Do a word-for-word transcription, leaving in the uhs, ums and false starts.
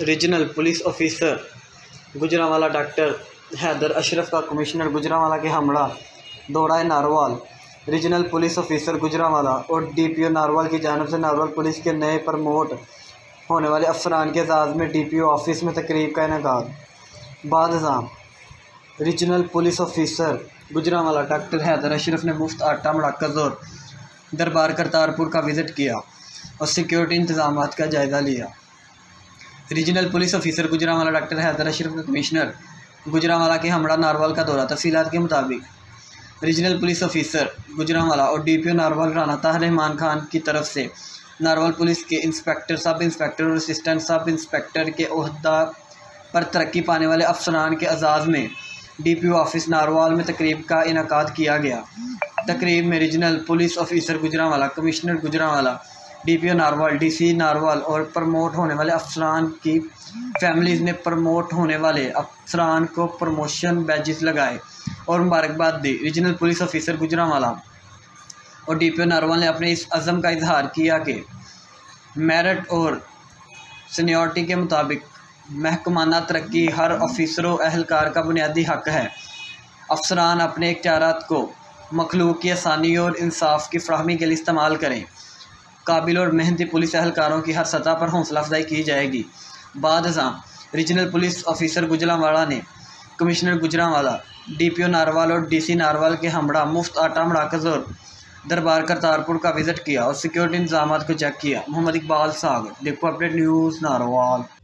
Regional police officer Gujranwala doctor Haider Ashraf का commissioner Gujranwala के हमला दौड़ाए Narowal. Regional police officer Gujranwala और डीपीओ नारवाल की जानिब से नारवाल पुलिस के नए प्रमोट होने वाले अफसरान के एजाज़ में डीपीओ ऑफिस में तकरीब का इनेकाद। बादशाह regional police officer Gujranwala doctor Haider Ashraf ने मुफ्त आटा मरकज़ और दरबार करतारपुर का विज़िट किया और सिक्योरिटी इंतजाम का जायज़ा लिया। Regional police officer Gujranwala doctor Haider Ashraf का कमिश्नर गुजरांवाला के हमला नारवाल का दौरा। तफसीलात के मुताबिक रीजनल पुलिस ऑफिसर गुजरांवाला और डीपीओ नारवाल राना ताहिर रहमान खान की तरफ से नारवाल पुलिस के इंस्पेक्टर, सब इंस्पेक्टर और असिस्टेंट सब इंस्पेक्टर के ओहदा पर तरक्की पाने वाले अफसरान के एजाज़ में डीपीओ ऑफिस नारवाल में तकरीब का इनेकाद किया गया। तकरीब में regional police officer Gujranwala, commissioner Gujranwala, DPO Narowal, DC Narowal और प्रमोट होने वाले अफसरान की फैमिलीज़ ने प्रमोट होने वाले अफसरान को प्रमोशन बैजेस लगाए और मुबारकबाद दी। रीजनल पुलिस ऑफिसर गुजरांवाला और डीपीओ नारवाल ने अपने इस अज़म का इजहार किया कि मेरिट और सीनियरिटी के मुताबिक महकमाना तरक्की हर ऑफिसरों एहलकार का बुनियादी हक़ है। अफसरान अपने इख्तियारात को मखलूक की आसानी और इंसाफ की फ़राहमी के लिए इस्तेमाल करें। काबिल और मेहनती पुलिस एहलकारों की हर सतह पर हौसला अफजाई की जाएगी। बादशाह रीजनल पुलिस ऑफिसर गुजरांवाला ने कमिश्नर गुजरांवाला, डीपीओ नारवाल और डीसी नारवाल के हमड़ा मुफ्त आटा मरकज़ और दरबार करतारपुर का विज़िट किया और सिक्योरिटी इंतजाम को चेक किया। मोहम्मद इकबाल सागर, देखो अपडेट न्यूज़ नारवाल।